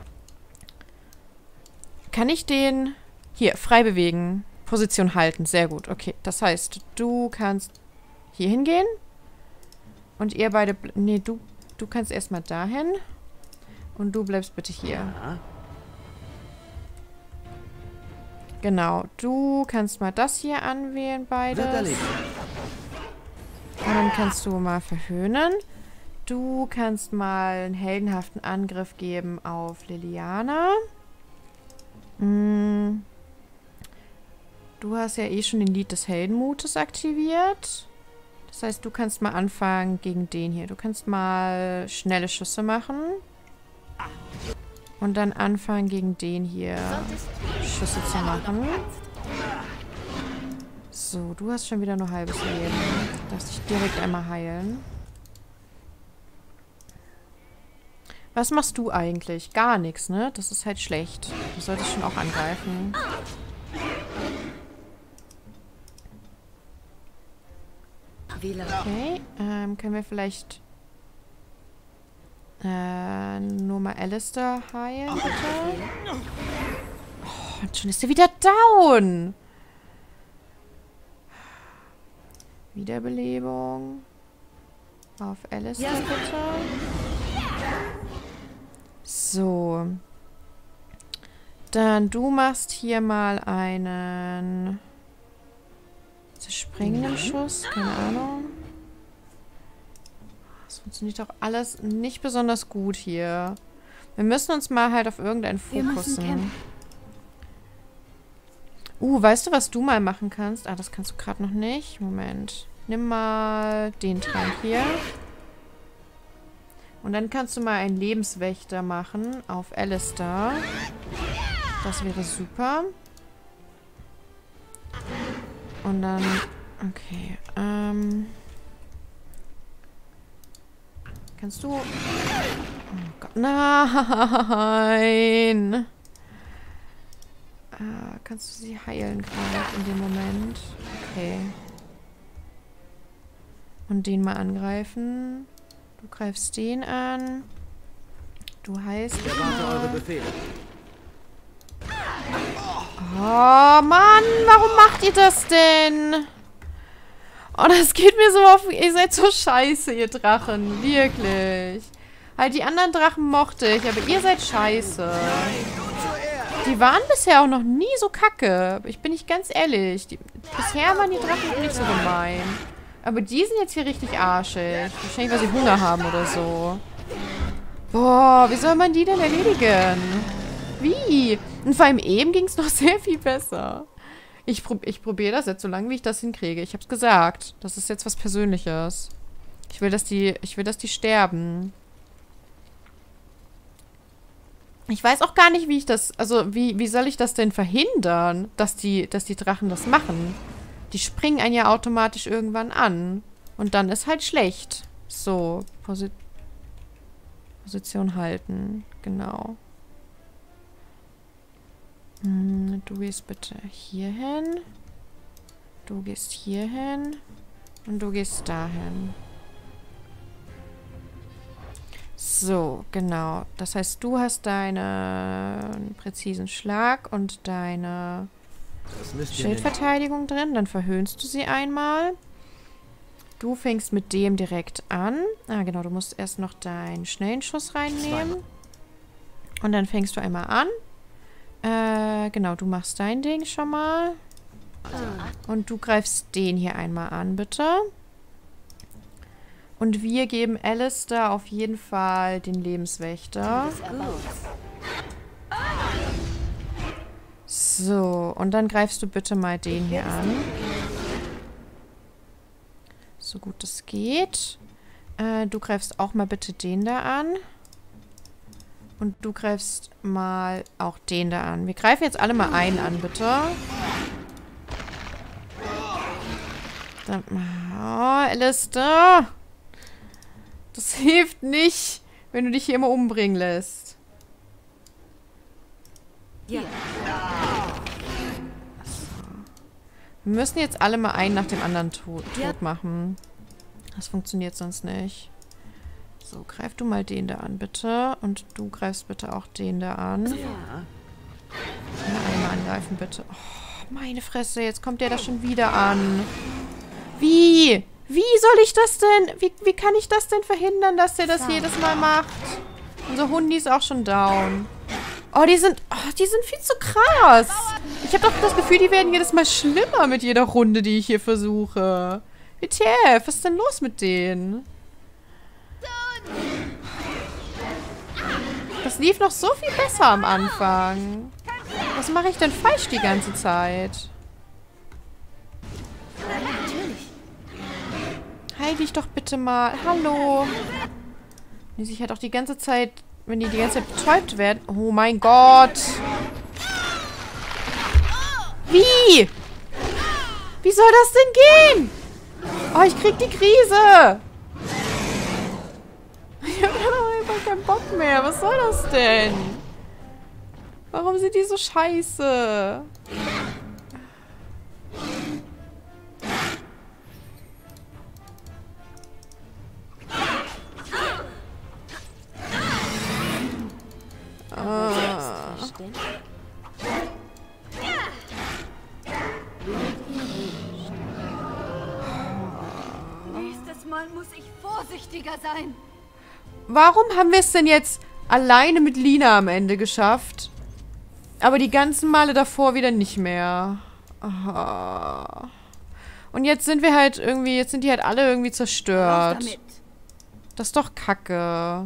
Kann ich den... Hier, frei bewegen. Position halten. Sehr gut. Okay, das heißt, du kannst hier hingehen. Und ihr beide... Nee, du kannst erstmal dahin. Und du bleibst bitte hier. Ja. Genau. Du kannst mal das hier anwählen, beides. Wird erledigt. Und dann kannst du mal verhöhnen. Du kannst mal einen heldenhaften Angriff geben auf Liliana. Du hast ja eh schon den Lied des Heldenmutes aktiviert. Das heißt, du kannst mal anfangen gegen den hier. Du kannst mal schnelle Schüsse machen. Und dann anfangen gegen den hier Schüsse zu machen. So, du hast schon wieder nur halbes Leben. Du darfst dich direkt einmal heilen. Was machst du eigentlich? Gar nichts, ne? Das ist halt schlecht. Du solltest schon auch angreifen. Okay, können wir vielleicht nur mal Alistair heilen, bitte? Oh, und schon ist er wieder down. Wiederbelebung. Auf Alistair, bitte. So. Dann du machst hier mal einen zerspringenden Schuss. Keine Ahnung. Das funktioniert doch alles nicht besonders gut hier. Wir müssen uns mal halt auf irgendeinen fokussen. Weißt du, was du mal machen kannst? Ah, das kannst du gerade noch nicht. Moment. Nimm mal den Trank hier. Und dann kannst du mal einen Lebenswächter machen auf Alistair. Das wäre super. Und dann... Okay. Kannst du... Oh Gott, nein! Kannst du sie heilen gerade in dem Moment? Okay. Und den mal angreifen. Du greifst den an. Du heilst Ich erwarte eure Befehle. Oh Mann, warum macht ihr das denn? Oh, das geht mir so auf... Ihr seid so scheiße, ihr Drachen. Wirklich. Halt, die anderen Drachen mochte ich, aber ihr seid scheiße. Die waren bisher auch noch nie so kacke. Ich bin nicht ganz ehrlich. Bisher waren die Drachen nicht so gemein. Aber die sind jetzt hier richtig arschig. Wahrscheinlich, weil sie Hunger haben oder so. Boah, wie soll man die denn erledigen? Wie? Und vor allem eben ging es noch sehr viel besser. Ich probiere das jetzt so lange, wie ich das hinkriege. Ich hab's gesagt. Das ist jetzt was Persönliches. Ich will, dass die sterben. Ich weiß auch gar nicht, wie ich das... Also, wie soll ich das denn verhindern, dass die Drachen das machen? Die springen einen ja automatisch irgendwann an. Und dann ist halt schlecht. So, Position halten. Genau. Du gehst bitte hier hin. Du gehst hier hin. Und du gehst dahin. So, genau. Das heißt, du hast deinen präzisen Schlag und deine Schildverteidigung drin. Dann verhöhnst du sie einmal. Du fängst mit dem direkt an. Ah, genau. Du musst erst noch deinen schnellen Schuss reinnehmen. Und dann fängst du einmal an. Genau. Du machst dein Ding schon mal. Und du greifst den hier einmal an, bitte. Und wir geben Alistair auf jeden Fall den Lebenswächter. So, und dann greifst du bitte mal den hier an. So gut es geht. Du greifst auch mal bitte den da an. Und du greifst mal auch den da an. Wir greifen jetzt alle mal einen an, bitte. Dann, oh, Alistair. Das hilft nicht, wenn du dich hier immer umbringen lässt. Ja. Wir müssen jetzt alle mal einen nach dem anderen tot machen. Das funktioniert sonst nicht. So, greif du mal den da an, bitte. Und du greifst bitte auch den da an. Ja. Einmal angreifen, bitte. Oh, meine Fresse, jetzt kommt der da schon wieder an. Wie? Wie soll ich das denn? Wie kann ich das denn verhindern, dass der das jedes Mal macht? Unser Hundi ist auch schon down. Oh, die sind viel zu krass. Ich habe doch das Gefühl, die werden jedes Mal schlimmer mit jeder Runde, die ich hier versuche. WTF, was ist denn los mit denen? Das lief noch so viel besser am Anfang. Was mache ich denn falsch die ganze Zeit? Heil dich doch bitte mal. Hallo. Die sich halt auch die ganze Zeit, wenn die ganze Zeit betäubt werden. Oh mein Gott. Wie? Wie soll das denn gehen? Oh, ich krieg die Krise. Ich hab einfach keinen Bock mehr. Was soll das denn? Warum sind die so scheiße? Nächstes Mal muss ich vorsichtiger sein. Warum haben wir es denn jetzt alleine mit Lina am Ende geschafft? Aber die ganzen Male davor wieder nicht mehr. Aha. Und jetzt sind wir halt irgendwie, jetzt sind die halt alle irgendwie zerstört. Das ist doch Kacke.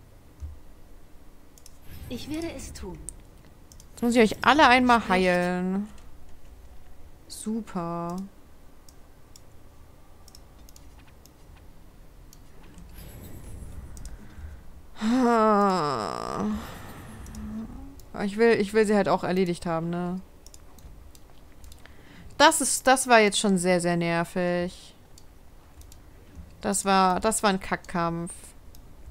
Ich werde es tun. Jetzt muss ich euch alle einmal heilen. Super. Ich will sie halt auch erledigt haben, ne? Das war jetzt schon sehr, sehr nervig. Das war ein Kackkampf.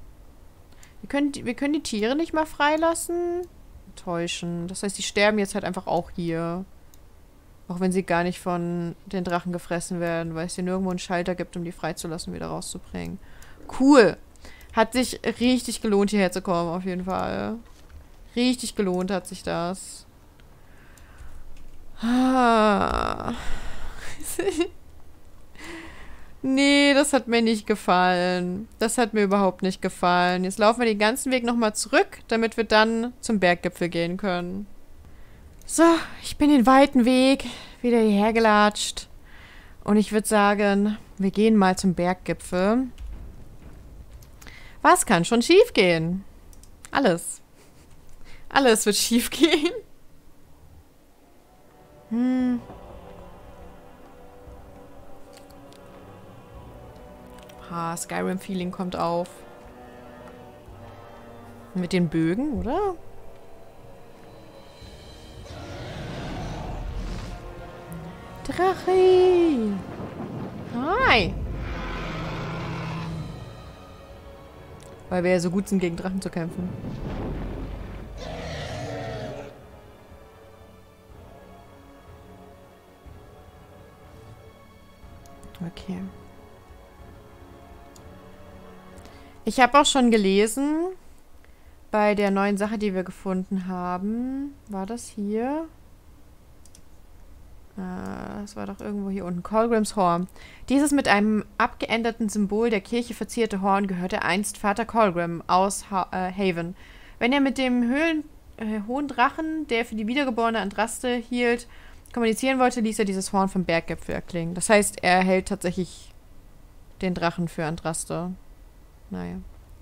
wir können die Tiere nicht mal freilassen? Enttäuschen. Das heißt, die sterben jetzt halt einfach auch hier. Auch wenn sie gar nicht von den Drachen gefressen werden, weil es hier nirgendwo einen Schalter gibt, um die freizulassen, wieder rauszubringen. Cool. Hat sich richtig gelohnt, hierher zu kommen, auf jeden Fall. Richtig gelohnt hat sich das. Ah. Nee, das hat mir nicht gefallen. Das hat mir überhaupt nicht gefallen. Jetzt laufen wir den ganzen Weg nochmal zurück, damit wir dann zum Berggipfel gehen können. So, ich bin den weiten Weg wieder hierher gelatscht. Und ich würde sagen, wir gehen mal zum Berggipfel. Was kann schon schief gehen? Alles. Alles wird schief gehen. Skyrim-Feeling kommt auf. Mit den Bögen, oder? Drache! Hi! Weil wir ja so gut sind, gegen Drachen zu kämpfen. Okay. Ich habe auch schon gelesen, bei der neuen Sache, die wir gefunden haben. War das hier? Das war doch irgendwo hier unten. Colgrims Horn. Dieses mit einem abgeänderten Symbol der Kirche verzierte Horn gehörte einst Vater Colgrim aus Haven. Wenn er mit dem hohen Drachen, der für die wiedergeborene Andraste hielt, kommunizieren wollte, ließ er dieses Horn vom Berggipfel erklingen. Das heißt, er hält tatsächlich den Drachen für Andraste. Naja.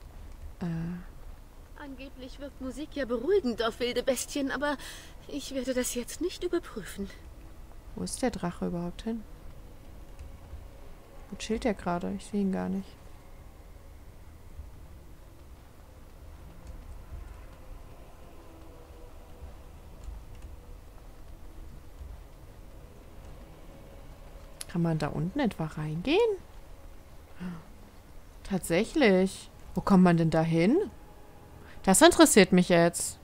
Angeblich wirkt Musik ja beruhigend auf wilde Bestien, aber ich werde das jetzt nicht überprüfen. Wo ist der Drache überhaupt hin? Wo chillt der gerade? Ich sehe ihn gar nicht. Kann man da unten etwa reingehen? Tatsächlich. Wo kommt man denn da hin? Das interessiert mich jetzt.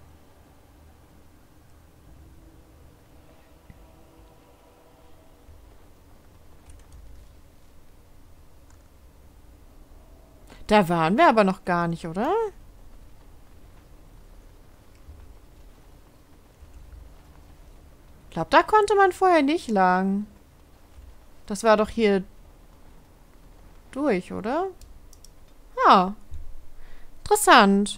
Da waren wir aber noch gar nicht, oder? Ich glaube, da konnte man vorher nicht lang. Das war doch hier durch, oder? Ah. Interessant.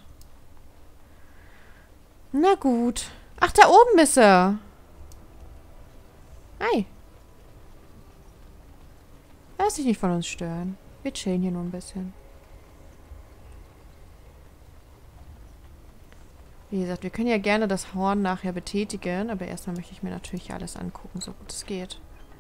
Na gut. Ach, da oben ist er. Hi. Lass dich nicht von uns stören. Wir chillen hier nur ein bisschen. Wie gesagt, wir können ja gerne das Horn nachher betätigen, aber erstmal möchte ich mir natürlich alles angucken, so gut es geht.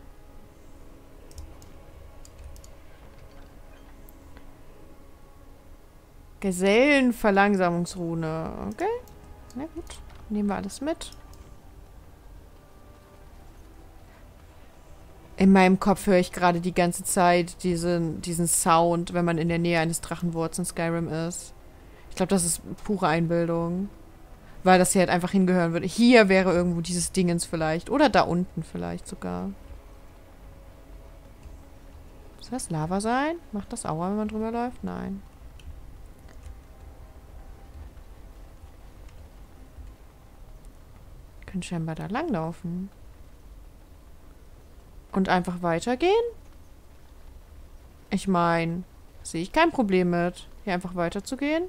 Gesellenverlangsamungsrune. Okay. Na gut. Nehmen wir alles mit. In meinem Kopf höre ich gerade die ganze Zeit diesen Sound, wenn man in der Nähe eines Drachenwurts in Skyrim ist. Ich glaube, das ist pure Einbildung. Weil das hier halt einfach hingehören würde. Hier wäre irgendwo dieses Dingens vielleicht. Oder da unten vielleicht sogar. Soll das Lava sein? Macht das Aua, wenn man drüber läuft? Nein. Wir können scheinbar da langlaufen. Und einfach weitergehen? Ich meine, sehe ich kein Problem mit, hier einfach weiterzugehen.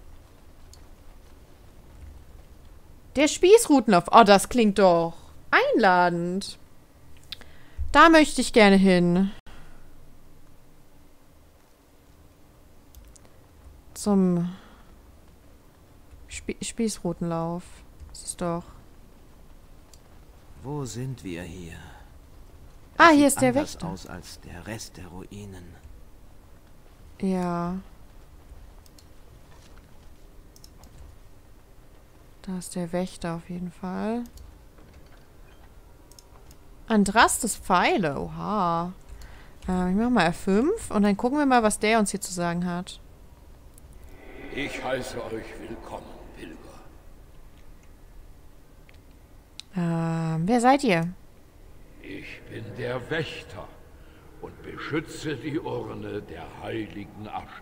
Der Spießrutenlauf. Oh, das klingt doch einladend. Da möchte ich gerne hin. Zum Spießrutenlauf. Das ist doch... Wo sind wir hier? Ah, hier ist der anders Wächter. Aus als der Rest der Ruinen. Ja. Da ist der Wächter auf jeden Fall. Andrastes Pfeile. Oha. Ich mach mal F5 und dann gucken wir mal, was der uns hier zu sagen hat. Ich heiße euch willkommen, Pilger. Wer seid ihr? Ich bin der Wächter und beschütze die Urne der heiligen Asche.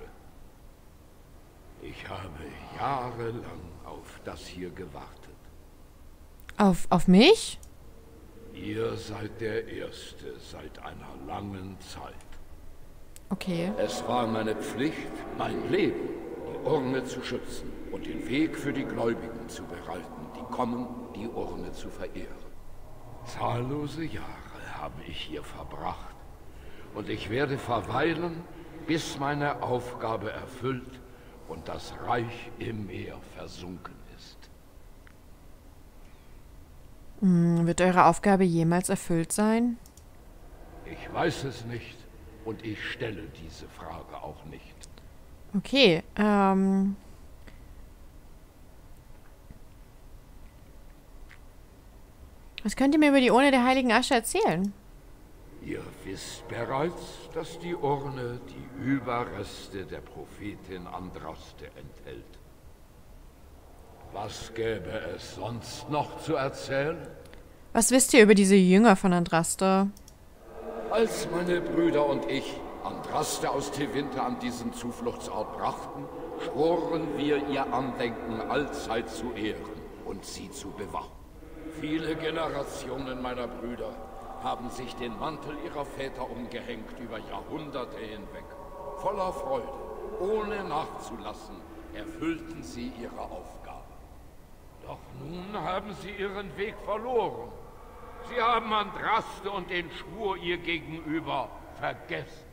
Ich habe jahrelang auf das hier gewartet. Auf mich? Ihr seid der Erste seit einer langen Zeit. Okay. Es war meine Pflicht, mein Leben, die Urne zu schützen und den Weg für die Gläubigen zu bereiten, die kommen, die Urne zu verehren. Zahllose Jahre habe ich hier verbracht und ich werde verweilen, bis meine Aufgabe erfüllt und das Reich im Meer versunken ist. Wird eure Aufgabe jemals erfüllt sein? Ich weiß es nicht und ich stelle diese Frage auch nicht. Okay, was könnt ihr mir über die Urne der heiligen Asche erzählen? Ihr wisst bereits, dass die Urne die Überreste der Prophetin Andraste enthält. Was gäbe es sonst noch zu erzählen? Was wisst ihr über diese Jünger von Andraste? Als meine Brüder und ich Andraste aus Tevinter an diesen Zufluchtsort brachten, schworen wir ihr Andenken allzeit zu ehren und sie zu bewahren. Viele Generationen meiner Brüder haben sich den Mantel ihrer Väter umgehängt über Jahrhunderte hinweg. Voller Freude, ohne nachzulassen, erfüllten sie ihre Aufgabe. Doch nun haben sie ihren Weg verloren. Sie haben Andraste und den Schwur ihr gegenüber vergessen.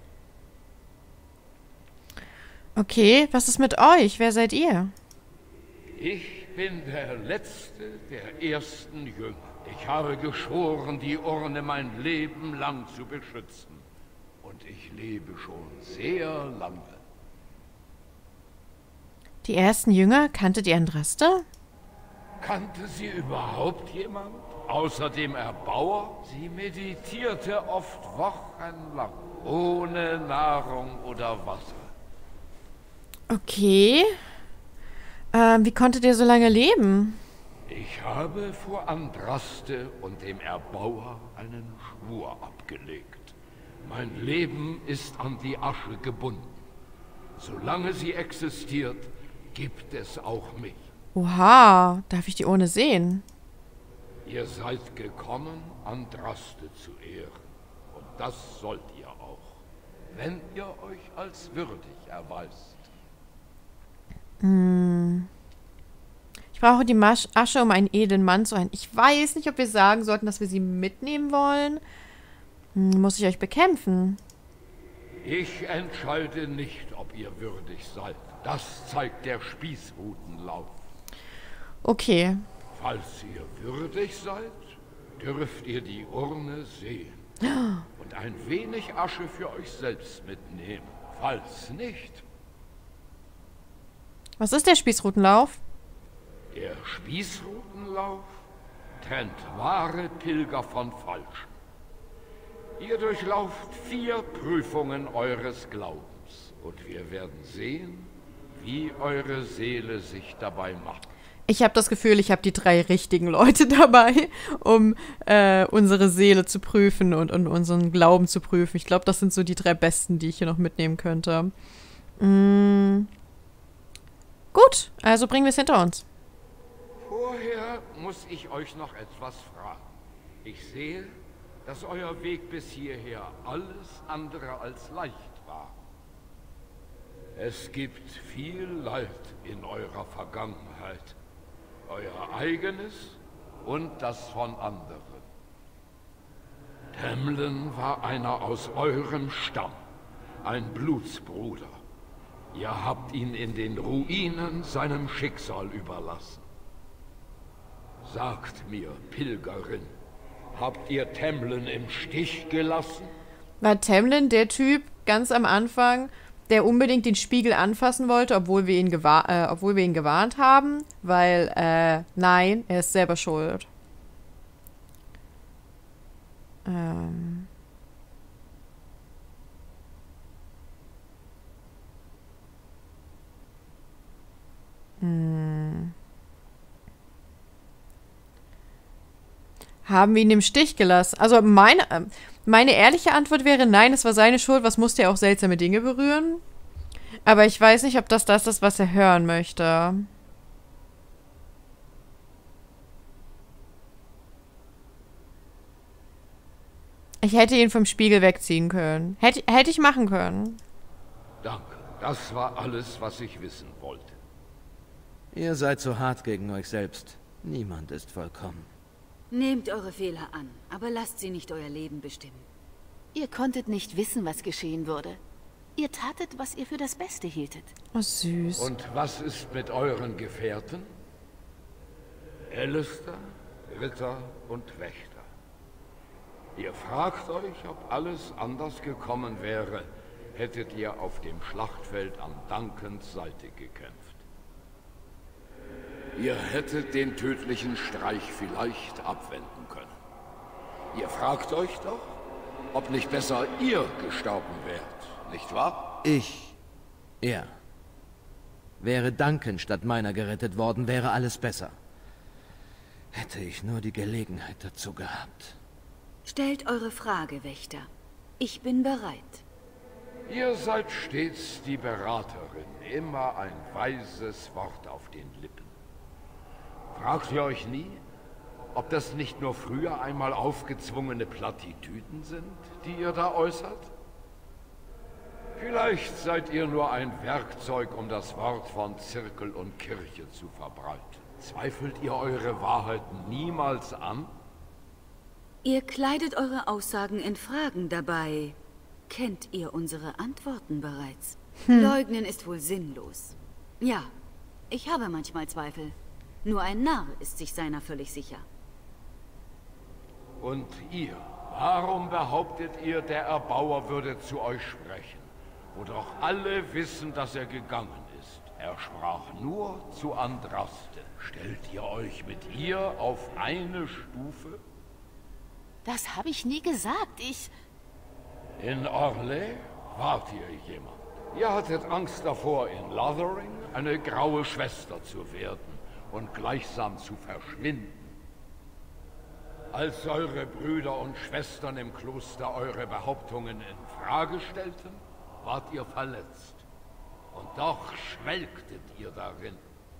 Okay, was ist mit euch? Wer seid ihr? Ich bin der Letzte der ersten Jünger. Ich habe geschworen, die Urne mein Leben lang zu beschützen. Und ich lebe schon sehr lange. Die ersten Jünger? Kanntet ihr Andraste? Kannte sie überhaupt jemand? Außer dem Erbauer? Sie meditierte oft wochenlang, ohne Nahrung oder Wasser. Okay. Wie konntet ihr so lange leben? Ich habe vor Andraste und dem Erbauer einen Schwur abgelegt. Mein Leben ist an die Asche gebunden. Solange sie existiert, gibt es auch mich. Oha, darf ich die Urne sehen? Ihr seid gekommen, Andraste zu ehren. Und das sollt ihr auch, wenn ihr euch als würdig erweist. Ich brauche die Asche, um einen edlen Mann zu ein. Ich weiß nicht, ob wir sagen sollten, dass wir sie mitnehmen wollen. Muss ich euch bekämpfen? Ich entscheide nicht, ob ihr würdig seid. Das zeigt der Spießrutenlauf. Okay. Falls ihr würdig seid, dürft ihr die Urne sehen. Und ein wenig Asche für euch selbst mitnehmen. Falls nicht... Was ist der Spießrutenlauf? Der Spießrutenlauf trennt wahre Pilger von falschen. Ihr durchlauft 4 Prüfungen eures Glaubens und wir werden sehen, wie eure Seele sich dabei macht. Ich habe das Gefühl, ich habe die 3 richtigen Leute dabei, um unsere Seele zu prüfen und unseren Glauben zu prüfen. Ich glaube, das sind so die 3 besten, die ich hier noch mitnehmen könnte. Gut, also bringen wir es hinter uns. Vorher muss ich euch noch etwas fragen. Ich sehe, dass euer Weg bis hierher alles andere als leicht war. Es gibt viel Leid in eurer Vergangenheit. Euer eigenes und das von anderen. Temlin war einer aus eurem Stamm, ein Blutsbruder. Ihr habt ihn in den Ruinen seinem Schicksal überlassen. Sagt mir, Pilgerin, habt ihr Temlin im Stich gelassen? War Temlin der Typ ganz am Anfang, der unbedingt den Spiegel anfassen wollte, obwohl wir ihn gewarnt haben? Weil, nein, er ist selber schuld. haben wir ihn im Stich gelassen? Also meine ehrliche Antwort wäre, nein, es war seine Schuld. Was musste er auch seltsame Dinge berühren? Aber ich weiß nicht, ob das ist, was er hören möchte. Ich hätte ihn vom Spiegel wegziehen können. Hätte ich machen können. Danke. Das war alles, was ich wissen wollte. Ihr seid so hart gegen euch selbst. Niemand ist vollkommen. Nehmt eure Fehler an, aber lasst sie nicht euer Leben bestimmen. Ihr konntet nicht wissen, was geschehen würde. Ihr tatet, was ihr für das Beste hieltet. Oh, süß. Und was ist mit euren Gefährten? Alistair, Ritter und Wächter. Ihr fragt euch, ob alles anders gekommen wäre, hättet ihr auf dem Schlachtfeld an Duncans Seite gekämpft. Ihr hättet den tödlichen Streich vielleicht abwenden können. Ihr fragt euch doch, ob nicht besser ihr gestorben wärt, nicht wahr? Er. Wäre Duncan statt meiner gerettet worden, wäre alles besser. Hätte ich nur die Gelegenheit dazu gehabt. Stellt eure Frage, Wächter. Ich bin bereit. Ihr seid stets die Beraterin, immer ein weises Wort auf den Lippen. Fragt ihr euch nie, ob das nicht nur früher einmal aufgezwungene Plattitüden sind, die ihr da äußert? Vielleicht seid ihr nur ein Werkzeug, um das Wort von Zirkel und Kirche zu verbreiten. Zweifelt ihr eure Wahrheiten niemals an? Ihr kleidet eure Aussagen in Fragen, dabei kennt ihr unsere Antworten bereits. Leugnen ist wohl sinnlos. Ja, ich habe manchmal Zweifel. Nur ein Narr ist sich seiner völlig sicher. Und ihr, warum behauptet ihr, der Erbauer würde zu euch sprechen, wo doch alle wissen, dass er gegangen ist? Er sprach nur zu Andraste. Stellt ihr euch mit ihr auf eine Stufe? Das habe ich nie gesagt. In Orlais wart ihr jemand. Ihr hattet Angst davor, in Lothering eine graue Schwester zu werden und gleichsam zu verschwinden. Als eure Brüder und Schwestern im Kloster eure Behauptungen in Frage stellten, wart ihr verletzt. Und doch schwelgtet ihr darin.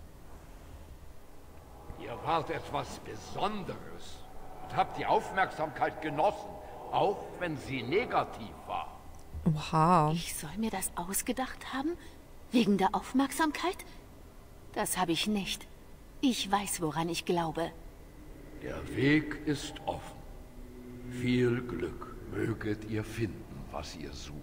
Ihr wart etwas Besonderes und habt die Aufmerksamkeit genossen, auch wenn sie negativ war. Oha. Ich soll mir das ausgedacht haben? Wegen der Aufmerksamkeit? Das habe ich nicht. Ich weiß, woran ich glaube. Der Weg ist offen. Viel Glück möget ihr finden, was ihr sucht.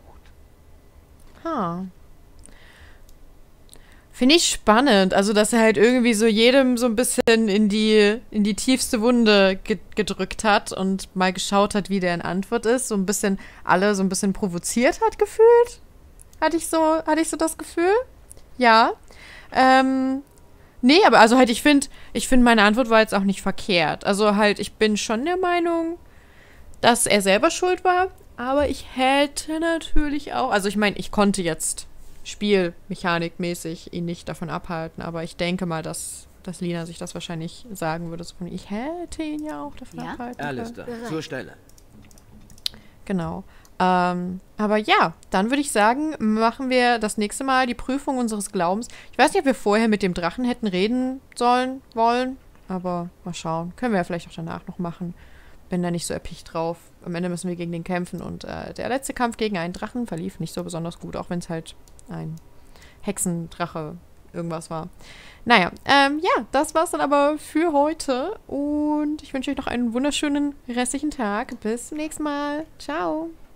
Finde ich spannend. Also, dass er halt irgendwie so jedem so ein bisschen in die tiefste Wunde gedrückt hat und mal geschaut hat, wie deren Antwort ist. So ein bisschen alle so ein bisschen provoziert hat gefühlt. Hatte ich so das Gefühl? Ja. Nee, aber also halt, ich finde, meine Antwort war jetzt auch nicht verkehrt. Also halt, ich bin schon der Meinung, dass er selber schuld war, aber ich hätte natürlich auch, also ich meine, ich konnte jetzt spielmechanikmäßig ihn nicht davon abhalten, aber ich denke mal, dass Lina sich das wahrscheinlich sagen würde. So von, ich hätte ihn ja auch davon abhalten können. Alistair, zur Stelle. Genau. Aber ja, dann würde ich sagen, machen wir das nächste Mal die Prüfung unseres Glaubens. Ich weiß nicht, ob wir vorher mit dem Drachen hätten reden wollen, aber mal schauen. Können wir ja vielleicht auch danach noch machen. Bin da nicht so erpicht drauf. Am Ende müssen wir gegen den kämpfen und der letzte Kampf gegen einen Drachen verlief nicht so besonders gut, auch wenn es halt ein Hexendrache irgendwas war. Naja, ja, das war's dann aber für heute und ich wünsche euch noch einen wunderschönen restlichen Tag. Bis zum nächsten Mal. Ciao.